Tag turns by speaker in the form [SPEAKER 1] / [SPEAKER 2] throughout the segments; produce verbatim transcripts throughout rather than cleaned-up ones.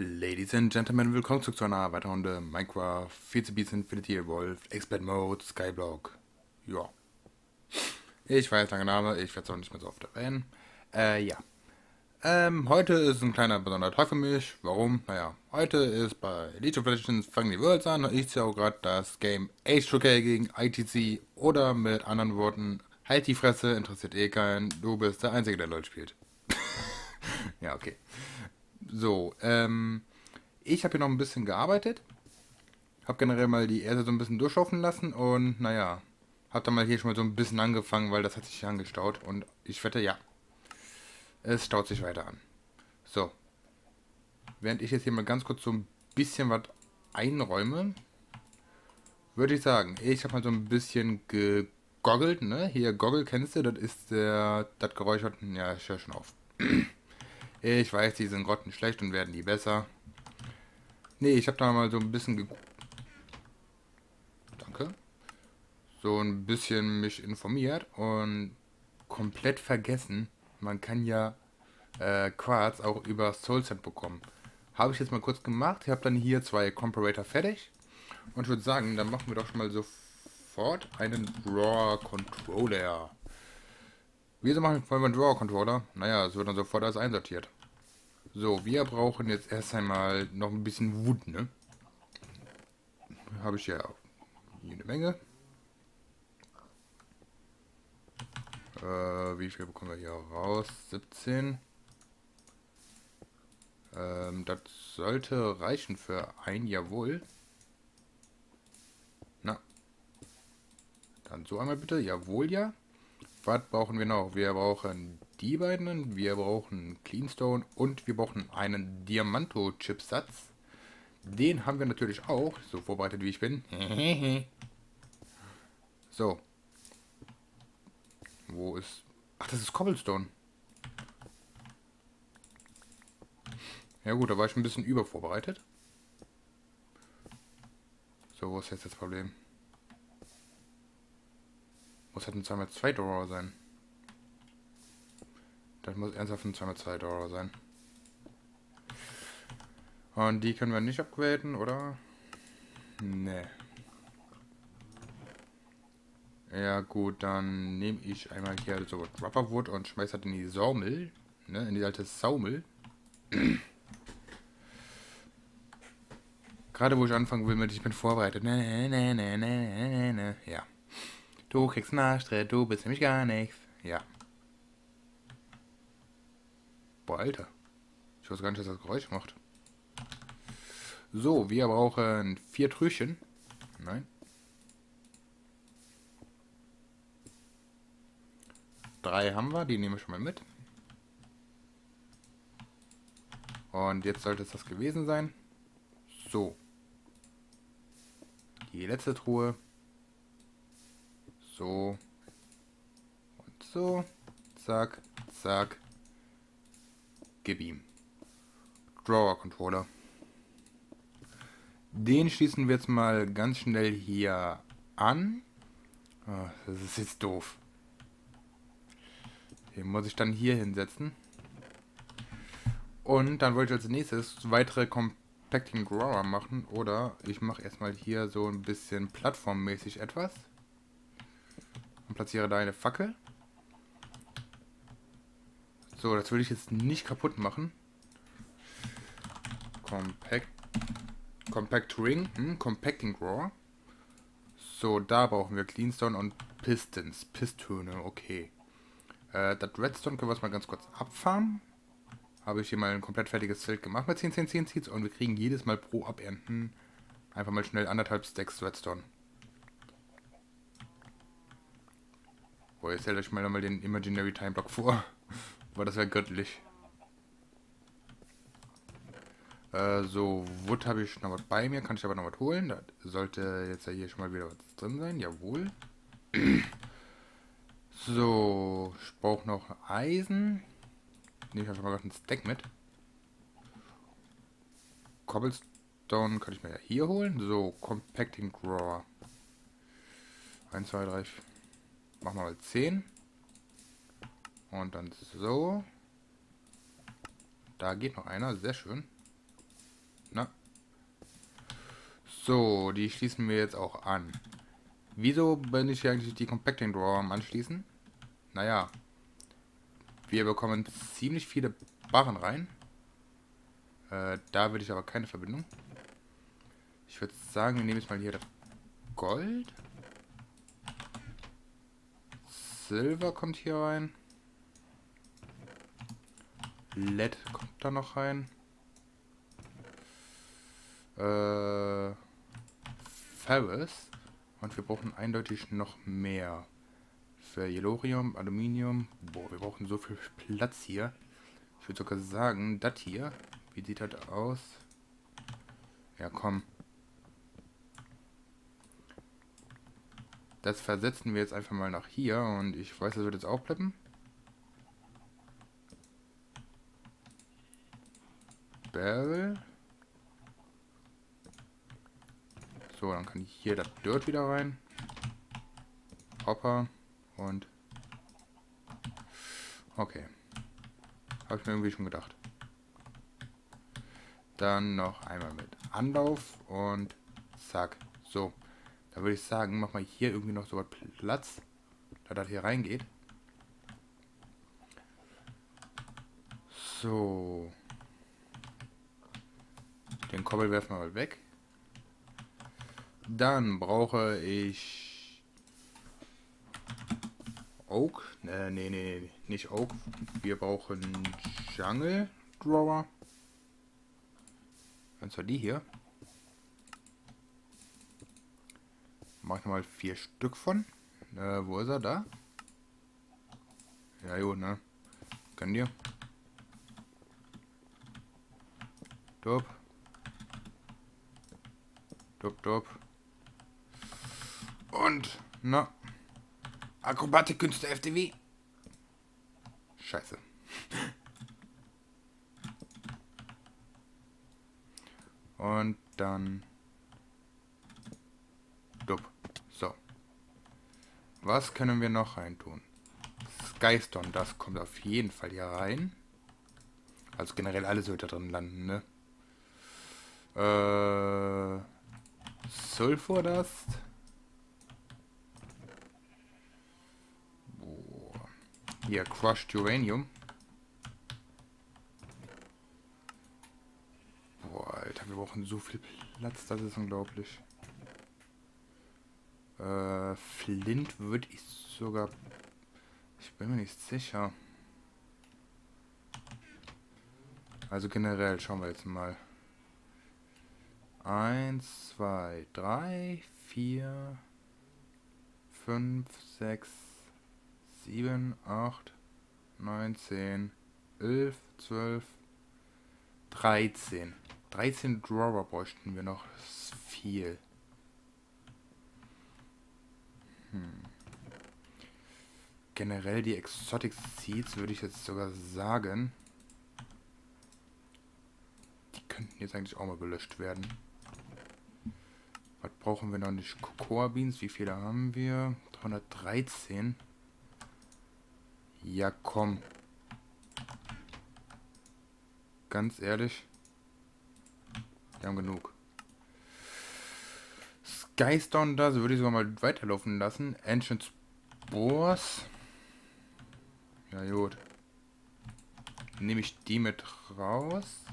[SPEAKER 1] Ladies and Gentlemen, willkommen zurück zu einer weiteren Runde Minecraft vierzehn Beats Infinity Evolved Expert Mode Skyblock. Ja. Ich weiß, langer Name, ich werde es auch nicht mehr so oft erwähnen. Äh, ja. Ähm, heute ist ein kleiner besonderer Tag für mich. Warum? Naja, heute ist bei League of Legends fangen die Worlds an und ich ziehe auch gerade das Game H zwei K gegen I T C oder mit anderen Worten, halt die Fresse, interessiert eh keinen, du bist der Einzige, der LoL spielt. Ja, okay. So, ähm, ich habe hier noch ein bisschen gearbeitet. Habe generell mal die Erde so ein bisschen durchlaufen lassen und naja, habe dann mal hier schon mal so ein bisschen angefangen, weil das hat sich hier angestaut und ich wette, ja, es staut sich weiter an. So, während ich jetzt hier mal ganz kurz so ein bisschen was einräume, würde ich sagen, ich habe mal so ein bisschen gegoggelt, ne? Hier, Goggle kennst du, das ist der, das Geräusch hat, ja, ich höre schon auf. Ich weiß, die sind grottenschlecht und werden die besser. Nee, ich habe da mal so ein bisschen ge Danke. So ein bisschen mich informiert und komplett vergessen, man kann ja äh, Quarz auch über Soulset bekommen. Habe ich jetzt mal kurz gemacht. Ich habe dann hier zwei Comparator fertig. Und ich würde sagen, dann machen wir doch schon mal sofort einen Draw Controller. Wieso machen wir einen Draw Controller? Naja, es wird dann sofort alles einsortiert. So, wir brauchen jetzt erst einmal noch ein bisschen Wood, ne? Habe ich ja hier eine Menge. Äh, wie viel bekommen wir hier raus? siebzehn. Ähm, das sollte reichen für ein, jawohl. Na, dann so einmal bitte, jawohl, ja. Was brauchen wir noch? Wir brauchen die beiden, wir brauchen Cleanstone und wir brauchen einen Diamanto-Chipsatz. Den haben wir natürlich auch, so vorbereitet wie ich bin. So. Wo ist... Ach, das ist Cobblestone. Ja gut, da war ich ein bisschen übervorbereitet. So, wo ist jetzt das Problem? Muss halt ein zwei mal zwei Drawer sein. Das muss ernsthaft ein zwei mal zwei Drawer sein. Und die können wir nicht upgraden, oder? Nee. Ja gut, dann nehme ich einmal hier so Rubberwood und schmeiße das in die Saumel. Ne, in die alte Saumel. Gerade wo ich anfangen will mit, ich bin vorbereitet. Ne, ne, ne, ne, ne, ne. Ja. Du kriegst Nachstritt, du bist nämlich gar nichts. Ja. Boah, Alter. Ich weiß gar nicht, dass das Geräusch macht. So, wir brauchen vier Trüchen. Nein. Drei haben wir, die nehme ich schon mal mit. Und jetzt sollte es das gewesen sein. So. Die letzte Truhe. So. Und so. Zack, zack. Gib ihm. Drawer Controller. Den schließen wir jetzt mal ganz schnell hier an. Oh, das ist jetzt doof. Den muss ich dann hier hinsetzen. Und dann wollte ich als nächstes weitere Compacting Grower machen. Oder ich mache erstmal hier so ein bisschen plattformmäßig etwas. Und platziere da eine Fackel. So, das will ich jetzt nicht kaputt machen. Compact, Compact Ring, hm, Compacting Grower. So, da brauchen wir Cleanstone und Pistons. Pistone, okay. Äh, das Redstone können wir es mal ganz kurz abfarmen. Habe ich hier mal ein komplett fertiges Feld gemacht mit zehn, zehn, zehn Seeds und wir kriegen jedes Mal pro Abernten einfach mal schnell anderthalb Stacks Redstone. Boah, jetzt stellt euch mal nochmal den Imaginary Time Block vor. Boah, das wäre göttlich. Äh, so, Wood habe ich noch was bei mir, kann ich aber noch was holen. Da sollte jetzt ja hier schon mal wieder was drin sein, jawohl. So, ich brauche noch Eisen. Nehme ich einfach mal einen Stack mit. Cobblestone kann ich mir ja hier holen. So, Compacting Grower. eins, zwei, drei, vier. Machen wir mal zehn. Und dann so. Da geht noch einer, sehr schön. Na? So, die schließen wir jetzt auch an. Wieso bin ich hier eigentlich die Compacting Drawer am Anschließen? Naja, wir bekommen ziemlich viele Barren rein. Äh, da will ich aber keine Verbindung. Ich würde sagen, wir nehmen jetzt mal hier das Gold. Silber kommt hier rein. L E D kommt da noch rein. Äh, Ferrous. Und wir brauchen eindeutig noch mehr. Für Yellorium, Aluminium. Boah, wir brauchen so viel Platz hier. Ich würde sogar sagen, das hier. Wie sieht das aus? Ja, komm. Das versetzen wir jetzt einfach mal nach hier. Und ich weiß, das wird jetzt auch bleiben. Barrel. So, dann kann hier das Dirt wieder rein. Hopper. Und... Okay. Habe ich mir irgendwie schon gedacht. Dann noch einmal mit Anlauf und zack. So. Da würde ich sagen, mach mal hier irgendwie noch so was Platz, da das hier reingeht. So. Den Kobbel werfen wir mal weg. Dann brauche ich Oak. Äh, nee, nee, nicht Oak. Wir brauchen Jungle Drawer. Und zwar die hier. Mach ich nochmal vier Stück von. Äh, wo ist er? Da? Ja, jo, ne? Können dir. Dopp. Dopp, dopp. Und, na. Akrobatik-Künste F D W. Scheiße. Und dann... Dupp. So. Was können wir noch reintun? Skystone, das kommt auf jeden Fall hier rein. Also generell alles wird da drin landen, ne? Äh... Sulfur Dust. Boah. Hier, Crushed Uranium. Boah, Alter, wir brauchen so viel Platz, das ist unglaublich. Äh, Flint würde ich sogar... Ich bin mir nicht sicher. Also generell, schauen wir jetzt mal. Eins, zwei, drei, vier, fünf, sechs, sieben, acht, neun, zehn, elf, zwölf, dreizehn. dreizehn Drawer bräuchten wir noch. Das ist viel. Hm. Generell die Exotic Seeds würde ich jetzt sogar sagen. Die könnten jetzt eigentlich auch mal gelöscht werden. Was brauchen wir noch nicht? Cocoa Beans, wie viele haben wir? dreihundertdreizehn. Ja, komm. Ganz ehrlich. Wir haben genug. Skystone da, so würde ich sogar mal weiterlaufen lassen. Ancient Spores. Ja, gut. Nehme ich die mit raus.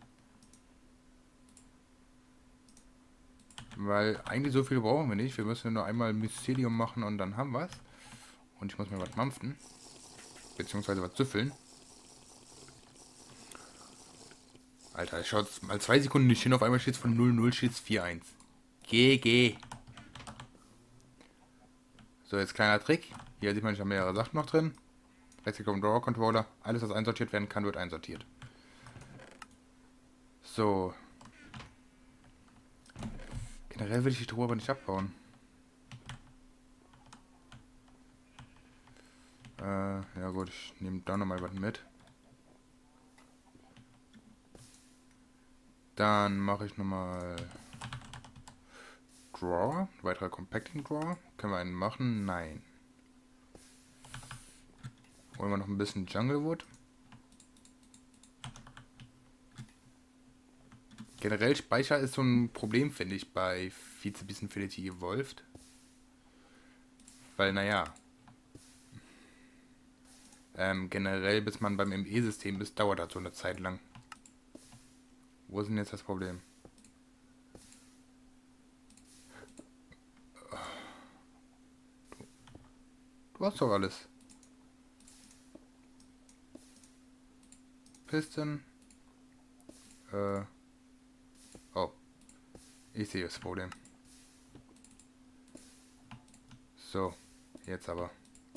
[SPEAKER 1] Weil eigentlich so viel brauchen wir nicht. Wir müssen nur einmal Mycelium machen und dann haben wir es. Und ich muss mir was mampfen. Beziehungsweise was süffeln. Alter, ich schaue mal zwei Sekunden nicht hin. Auf einmal steht es von null null, steht es vier eins. G G. So, jetzt kleiner Trick. Hier sieht man, ich habe mehrere Sachen noch drin. Rechts kommt Drawer Controller. Alles, was einsortiert werden kann, wird einsortiert. So. Generell will ich die Truhe aber nicht abbauen. Äh, ja gut, ich nehme da nochmal was mit. Dann mache ich nochmal Drawer, weiterer Compacting Drawer. Können wir einen machen? Nein. Holen wir noch ein bisschen Jungle Wood. Generell Speicher ist so ein Problem, finde ich, bei Vize-Beast Infinity Evolved. Weil, naja, ähm, generell, bis man beim M E-System ist, dauert das so eine Zeit lang. Wo ist denn jetzt das Problem? Du hast doch alles. Piston. Äh. Oh. Ich sehe das Problem. So. Jetzt aber.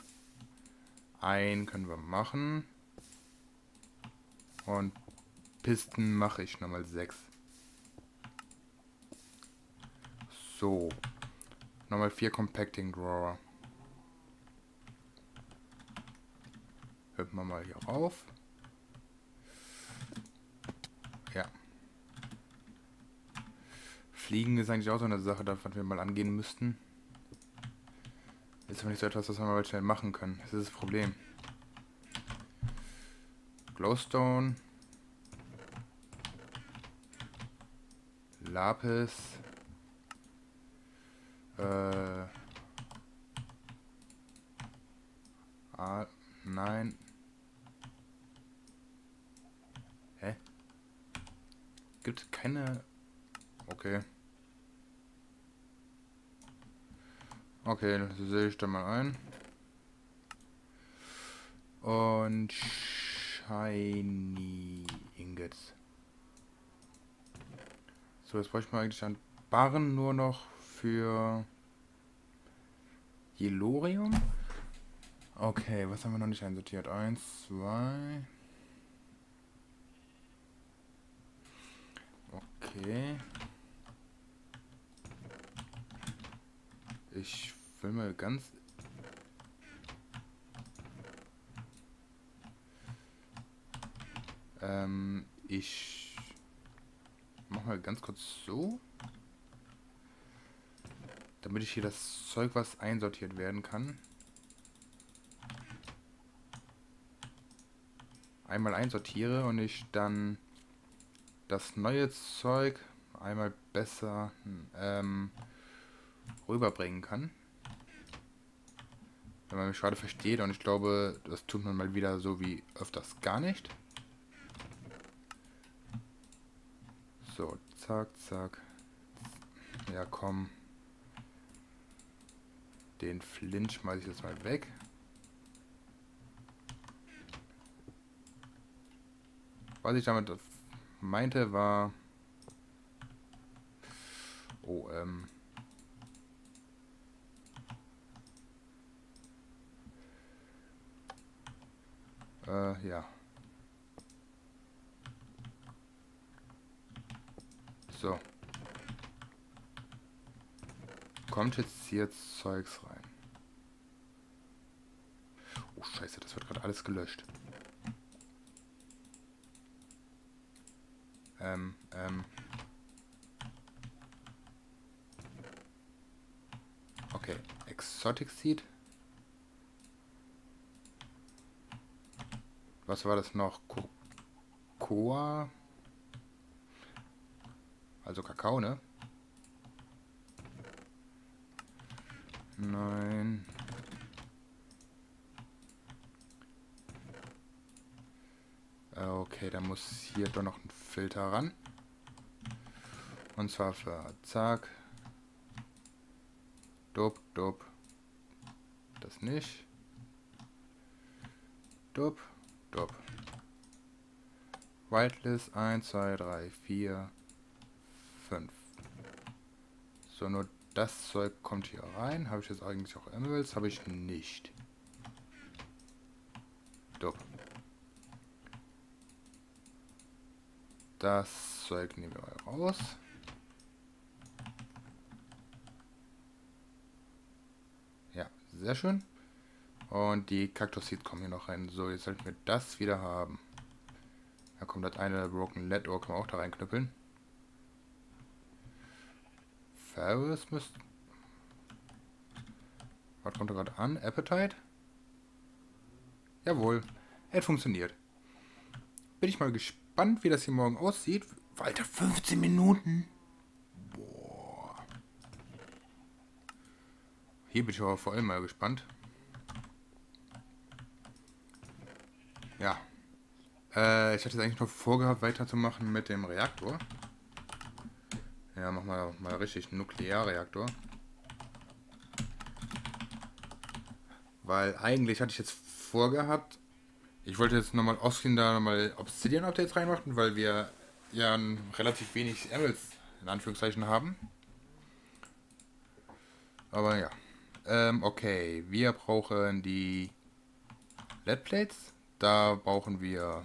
[SPEAKER 1] Ein können wir machen. Und Pisten mache ich nochmal sechs. So. Nochmal vier Compacting Drawer. Hört man mal hier rauf. Ja. Fliegen ist eigentlich auch so eine Sache, das wir mal angehen müssten. Ist aber nicht so etwas, was wir mal schnell machen können. Das ist das Problem. Glowstone. Lapis. Äh. Ah, nein. Hä? Gibt keine... Okay. Okay, das sehe ich dann mal ein. Und Shiny Ingots. So, jetzt bräuchte man eigentlich an Barren nur noch für Yellorium. Okay, was haben wir noch nicht einsortiert? Eins, zwei. Okay. Ich will mal ganz... Ähm, ich... mach mal ganz kurz so. Damit ich hier das Zeug, was einsortiert werden kann. Einmal einsortiere und ich dann das neue Zeug einmal besser ähm, rüberbringen kann. Wenn man mich gerade versteht, und ich glaube, das tut man mal wieder so wie öfters gar nicht. So, zack, zack. Ja, komm. Den Flint schmeiße ich jetzt mal weg. Was ich damit meinte war... Oh, ähm... Äh, ja. So. Kommt jetzt hier Zeugs rein. Oh, scheiße, das wird gerade alles gelöscht. Ähm, ähm... Okay, Exotic Seed. Was war das noch? Cocoa? Also Kakao, ne? Nein. Okay, da muss hier doch noch ein Filter ran. Und zwar für zack. Dup, dup. Das nicht. Dup, dup. Whitelist eins, zwei, drei, vier, fünf. So, nur das Zeug kommt hier rein. Habe ich jetzt eigentlich auch Emeralds? Habe ich nicht. Dup. Das Zeug nehmen wir mal raus. Ja, sehr schön. Und die Cactus Seeds kommen hier noch rein. So, jetzt sollten wir das wieder haben. Da kommt das eine Broken Lead Ore, kann man auch da reinknüppeln. Ferris müsste... Was kommt da gerade an? Appetite? Jawohl, es funktioniert. Bin ich mal gespannt, wie das hier morgen aussieht. Walter, fünfzehn Minuten? Boah. Hier bin ich aber vor allem mal gespannt. Ja. Äh, ich hatte eigentlich noch vorgehabt, weiterzumachen mit dem Reaktor. Ja, mach mal, mal richtig einen Nuklearreaktor. Weil eigentlich hatte ich jetzt vorgehabt, ich wollte jetzt nochmal Offscreen da nochmal Obsidian-Updates reinmachen, weil wir ja relativ wenig Emeralds in Anführungszeichen haben. Aber ja. Ähm, okay, wir brauchen die Lead Plates. Da brauchen wir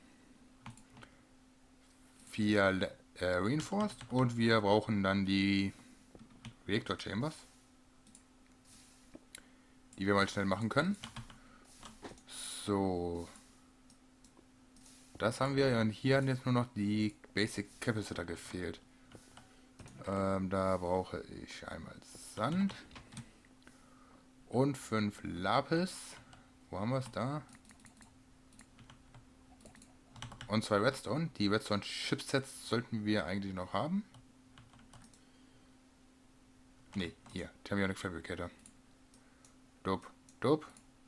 [SPEAKER 1] vier Le äh, Reinforced und wir brauchen dann die Reactor Chambers, die wir mal schnell machen können. So. Das haben wir und hier haben jetzt nur noch die Basic Capacitor gefehlt. Ähm, da brauche ich einmal Sand und fünf Lapis. Wo haben wir es da? Und zwei Redstone. Die Redstone Chipsets sollten wir eigentlich noch haben. Ne, hier. Thermionic Fabricator. Dope, dope.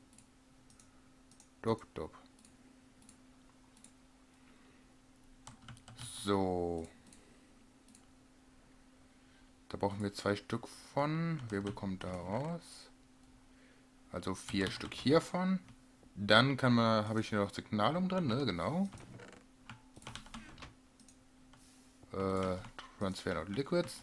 [SPEAKER 1] Dope, dope. So. Da brauchen wir zwei Stück von. Wer bekommt da raus? Also vier Stück hiervon. Dann kann man, habe ich hier noch Signalum drin, ne? Genau. Äh, Transfer of Liquids.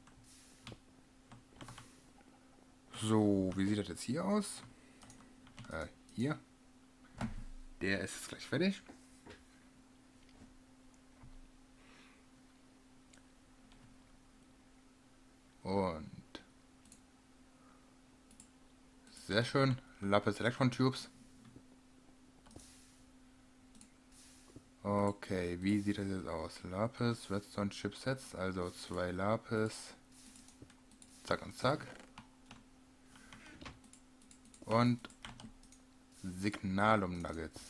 [SPEAKER 1] So, wie sieht das jetzt hier aus? Äh, hier. Der ist jetzt gleich fertig. Und sehr schön. Lapis Electron Tubes. Okay, wie sieht das jetzt aus? Lapis, Redstone Chipsets, also zwei Lapis. Zack und zack. Und Signalum Nuggets.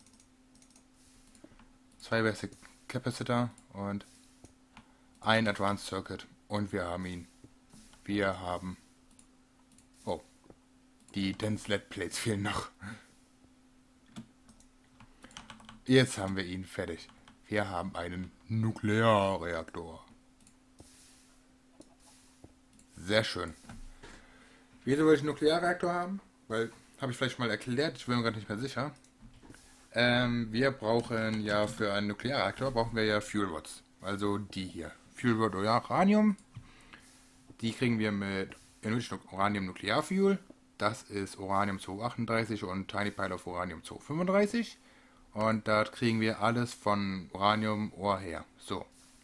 [SPEAKER 1] Zwei Basic Capacitor und ein Advanced Circuit. Und wir haben ihn. Wir haben... Oh. Die Dense Lead Plates fehlen noch. Jetzt haben wir ihn fertig. Wir haben einen Nuklearreaktor. Sehr schön. Wieso wollte ich einen Nuklearreaktor haben? Weil, habe ich vielleicht mal erklärt, ich bin mir gerade nicht mehr sicher. Ähm, wir brauchen ja für einen Nuklearreaktor, brauchen wir ja Fuel Rods. Also die hier. Fuel Rod Uranium. Die kriegen wir mit Enriched Uranium Nuklearfuel. Das ist Uranium zweihundertachtunddreißig und Tiny Pile of Uranium zweihundertfünfunddreißig. Und da kriegen wir alles von Uranium Ore her. So.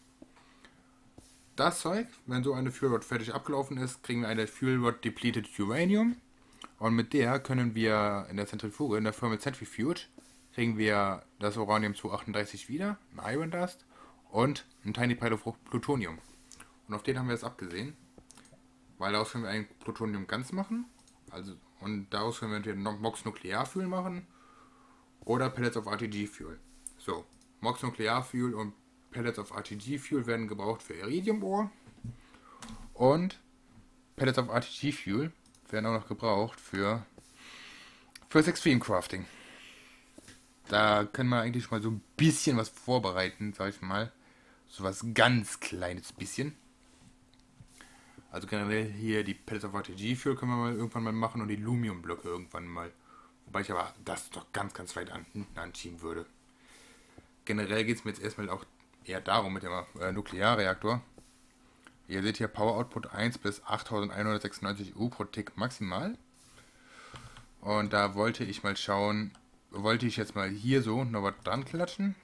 [SPEAKER 1] Das Zeug, wenn so eine Fuel Rod fertig abgelaufen ist, kriegen wir eine Fuel Rod Depleted Uranium. Und mit der können wir in der Zentrifuge, in der Thermal Centrifuge, kriegen wir das Uranium zweihundertachtunddreißig wieder, ein Iron Dust und ein Tiny Pile of Plutonium. Und auf den haben wir jetzt abgesehen. Weil daraus können wir ein Plutonium ganz machen. Also, und daraus können wir entweder Mox Nuklearfuel machen oder Pellets of R T G Fuel. So, Mox Nuklearfuel und Pellets of R T G Fuel werden gebraucht für Iridium Ore. Und Pellets of R T G Fuel werden auch noch gebraucht für fürs Extreme Crafting. Da können wir eigentlich mal so ein bisschen was vorbereiten, sag ich mal. So was ganz kleines bisschen. Also generell hier die Pellets of R T G Fuel können wir mal irgendwann mal machen und die Lumium-Blöcke irgendwann mal. Wobei ich aber das doch ganz, ganz weit an, hinten anschieben würde. Generell geht es mir jetzt erstmal auch eher darum mit dem äh, Nuklearreaktor. Ihr seht hier Power Output eins bis achttausendeinhundertsechsundneunzig U pro Tick maximal. Und da wollte ich mal schauen, wollte ich jetzt mal hier so noch was dran klatschen.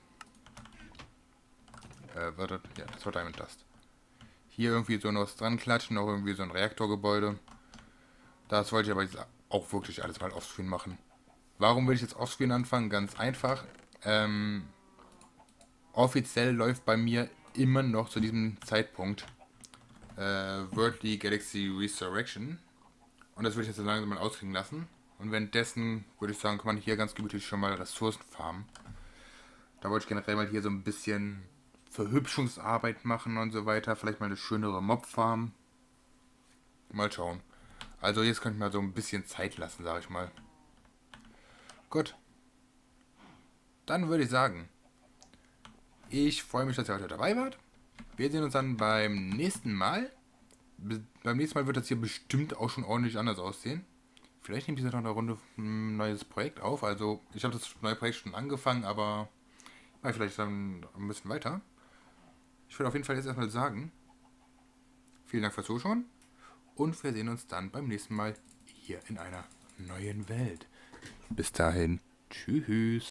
[SPEAKER 1] Äh, war das? Ja, das war Diamond Dust. Hier irgendwie so noch was dran klatschen, auch irgendwie so ein Reaktorgebäude. Das wollte ich aber jetzt auch wirklich alles mal offscreen machen. Warum will ich jetzt offscreen anfangen? Ganz einfach. Ähm, offiziell läuft bei mir immer noch zu diesem Zeitpunkt äh, Worldly Galaxy Resurrection. Und das würde ich jetzt so langsam mal ausklingen lassen. Und währenddessen würde ich sagen, kann man hier ganz gemütlich schon mal Ressourcen farmen. Da wollte ich generell mal hier so ein bisschen Verhübschungsarbeit machen und so weiter. Vielleicht mal eine schönere Mobfarm. Mal schauen. Also jetzt kann ich mal so ein bisschen Zeit lassen, sage ich mal. Gut. Dann würde ich sagen, ich freue mich, dass ihr heute dabei wart. Wir sehen uns dann beim nächsten Mal. Be beim nächsten Mal wird das hier bestimmt auch schon ordentlich anders aussehen. Vielleicht nehmt ihr noch eine Runde ein neues Projekt auf. Also ich habe das neue Projekt schon angefangen, aber ja, vielleicht dann ein bisschen weiter. Ich würde auf jeden Fall jetzt erstmal sagen, vielen Dank fürs Zuschauen und wir sehen uns dann beim nächsten Mal hier in einer neuen Welt. Bis dahin, tschüss.